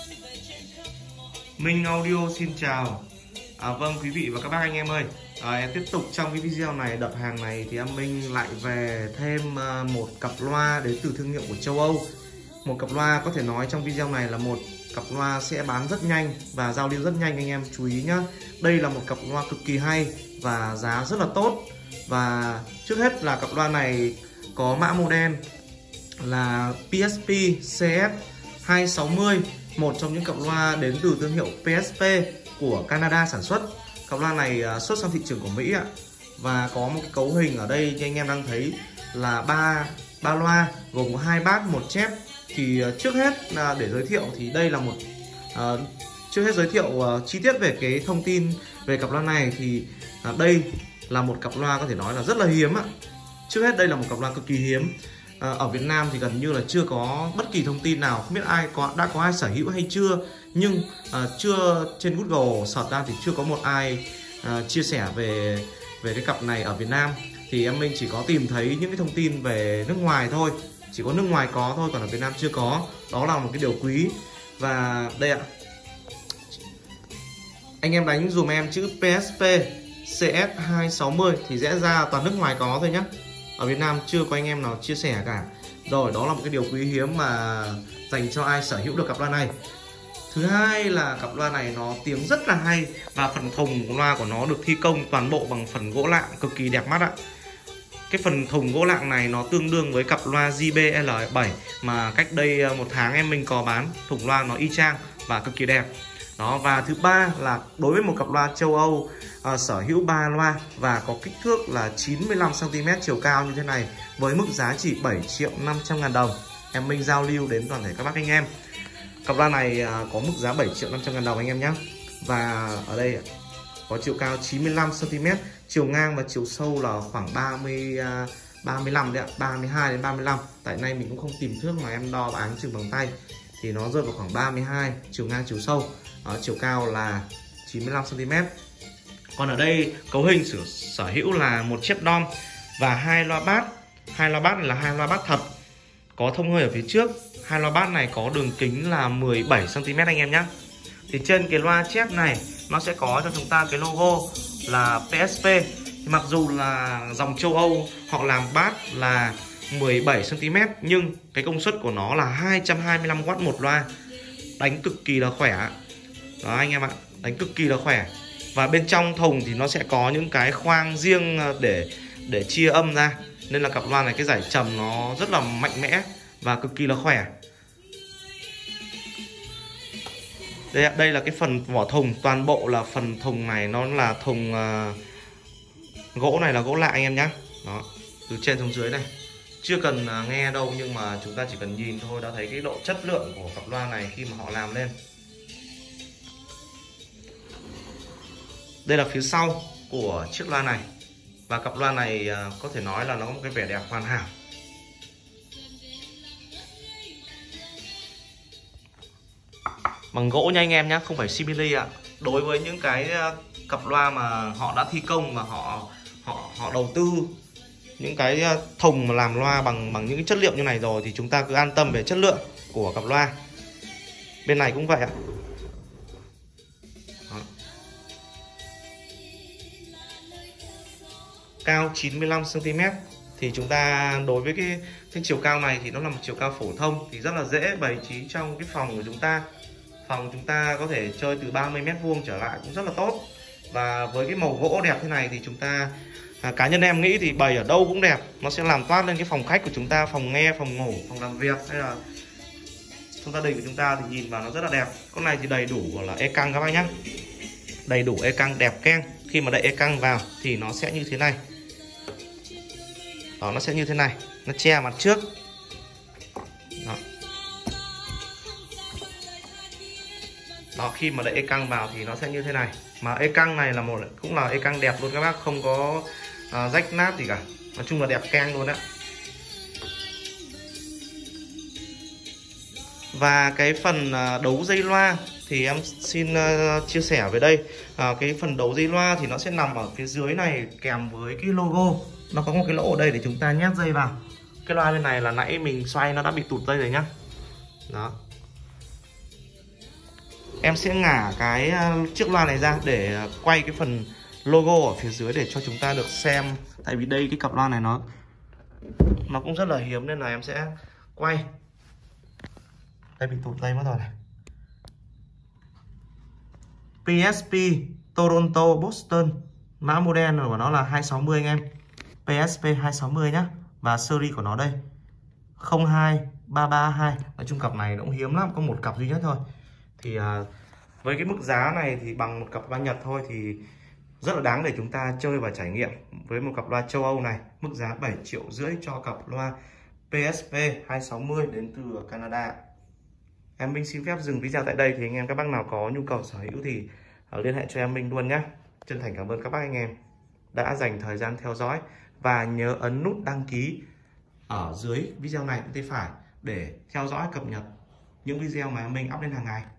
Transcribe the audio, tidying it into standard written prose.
Minh Audio xin chào. Vâng quý vị và các bác anh em ơi, em tiếp tục trong cái video này, đợt hàng này thì em Minh lại về thêm một cặp loa đến từ thương hiệu của châu Âu. Một cặp loa có thể nói trong video này là một cặp loa sẽ bán rất nhanh và giao lưu rất nhanh, anh em chú ý nhá. Đây là một cặp loa cực kỳ hay và giá rất là tốt. Và trước hết là cặp loa này có mã model là PSP CS260, một trong những cặp loa đến từ thương hiệu PSP của Canada sản xuất. Cặp loa này xuất sang thị trường của Mỹ ạ. Và có một cái cấu hình ở đây như anh em đang thấy là ba loa gồm có 2 bass, 1 chép. Thì trước hết để giới thiệu thì đây là một trước hết giới thiệu chi tiết về cái thông tin về cặp loa này thì đây là một cặp loa có thể nói là rất là hiếm ạ. Trước hết đây là một cặp loa cực kỳ hiếm. Ở Việt Nam thì gần như là chưa có bất kỳ thông tin nào, không biết đã có ai sở hữu hay chưa, nhưng chưa trên Google search ra thì chưa có một ai chia sẻ về cái cặp này ở Việt Nam. Thì em Minh chỉ có tìm thấy những cái thông tin về nước ngoài thôi, chỉ có nước ngoài có thôi, còn ở Việt Nam chưa có. Đó là một cái điều quý. Và đây ạ, anh em đánh dùm em chữ PSP CS260 thì sẽ ra toàn nước ngoài có thôi nhé. Ở Việt Nam chưa có anh em nào chia sẻ cả. Rồi, đó là một cái điều quý hiếm mà dành cho ai sở hữu được cặp loa này. Thứ hai là cặp loa này nó tiếng rất là hay và phần thùng loa của nó được thi công toàn bộ bằng phần gỗ lạng cực kỳ đẹp mắt ạ. Cái phần thùng gỗ lạng này nó tương đương với cặp loa JBL7 mà cách đây 1 tháng em mình có bán. Thùng loa nó y chang và cực kỳ đẹp. Đó, và thứ ba là đối với một cặp loa châu Âu sở hữu 3 loa và có kích thước là 95 cm chiều cao như thế này với mức giá chỉ 7.500.000 đồng. Em Minh giao lưu đến toàn thể các bác anh em. Cặp loa này có mức giá 7.500.000 đồng anh em nhé. Và ở đây có chiều cao 95 cm, chiều ngang và chiều sâu là khoảng 35 đấy ạ, 32 đến 35. Tại nay mình cũng không tìm thước mà em đo và áng chừng bằng tay thì nó rơi vào khoảng 32 chiều ngang chiều sâu. Chiều cao là 95 cm. Còn ở đây cấu hình sở hữu là một chép đom và 2 loa bass. 2 loa bass này là 2 loa bass thật, có thông hơi ở phía trước. 2 loa bass này có đường kính là 17 cm anh em nhé. Thì trên cái loa chép này nó sẽ có cho chúng ta cái logo là PSP. Thì mặc dù là dòng châu Âu họ làm bass là 17 cm nhưng cái công suất của nó là 225W một loa, đánh cực kỳ là khỏe. Đó anh em ạ, đánh cực kỳ là khỏe. Và bên trong thùng thì nó sẽ có những cái khoang riêng để chia âm ra, nên là cặp loa này cái giải trầm nó rất là mạnh mẽ và cực kỳ là khỏe. Đây là cái phần vỏ thùng, toàn bộ là phần thùng này nó là thùng gỗ này là gỗ lạ anh em nhé. Đó, từ trên xuống dưới này, chưa cần nghe đâu nhưng mà chúng ta chỉ cần nhìn thôi đã thấy cái độ chất lượng của cặp loa này khi mà họ làm lên. Đây là phía sau của chiếc loa này. Và cặp loa này có thể nói là nó có một cái vẻ đẹp hoàn hảo. Bằng gỗ nha anh em nhé, không phải simili ạ. Đối với những cái cặp loa mà họ đã thi công và họ đầu tư những cái thùng mà làm loa bằng những cái chất liệu như này rồi thì chúng ta cứ an tâm về chất lượng của cặp loa. Bên này cũng vậy ạ. Đó. Cao 95 cm thì chúng ta đối với cái chiều cao này thì nó là một chiều cao phổ thông thì rất là dễ bày trí trong cái phòng của chúng ta. Phòng chúng ta có thể chơi từ 30 m² trở lại cũng rất là tốt. Và với cái màu gỗ đẹp thế này thì chúng ta cá nhân em nghĩ thì bày ở đâu cũng đẹp. Nó sẽ làm toát lên cái phòng khách của chúng ta, phòng nghe, phòng ngủ, phòng làm việc hay là trong gia đình của chúng ta thì nhìn vào nó rất là đẹp. Con này thì đầy đủ là e căng các bác nhé. Đầy đủ e căng đẹp keng. Khi mà đậy e căng vào thì nó sẽ như thế này. Đó, nó sẽ như thế này, nó che mặt trước. Đó. Đó, khi mà đậy e căng vào thì nó sẽ như thế này. Mà e căng này là cũng là e căng đẹp luôn các bác, không có rách nát gì cả. Nói chung là đẹp keng luôn đấy. Và cái phần đấu dây loa thì em xin chia sẻ về đây. Cái phần đấu dây loa thì nó sẽ nằm ở phía dưới này kèm với cái logo. Nó có một cái lỗ ở đây để chúng ta nhét dây vào. Cái loa bên này là nãy mình xoay nó đã bị tụt dây rồi nhá. Đó. Em sẽ ngả cái chiếc loa này ra để quay cái phần logo ở phía dưới để cho chúng ta được xem. Tại vì đây cái cặp loa này nó cũng rất là hiếm nên là em sẽ quay. Đây bị tụt dây mất rồi này. PSP Toronto Boston, mã model của nó là 260 anh em. PSP 260 nhá. Và series của nó đây 02332. Nói chung cặp này nó cũng hiếm lắm, có một cặp duy nhất thôi. Thì với cái mức giá này thì bằng một cặp loa Nhật thôi thì rất là đáng để chúng ta chơi và trải nghiệm. Với một cặp loa châu Âu này, mức giá 7,5 triệu cho cặp loa PSP 260 đến từ Canada. Em Minh xin phép dừng video tại đây. Thì anh em các bác nào có nhu cầu sở hữu thì liên hệ cho em Minh luôn nhé. Chân thành cảm ơn các bác anh em đã dành thời gian theo dõi. Và nhớ ấn nút đăng ký ở dưới video này bên tay phải để theo dõi cập nhật những video mà em Minh up lên hàng ngày.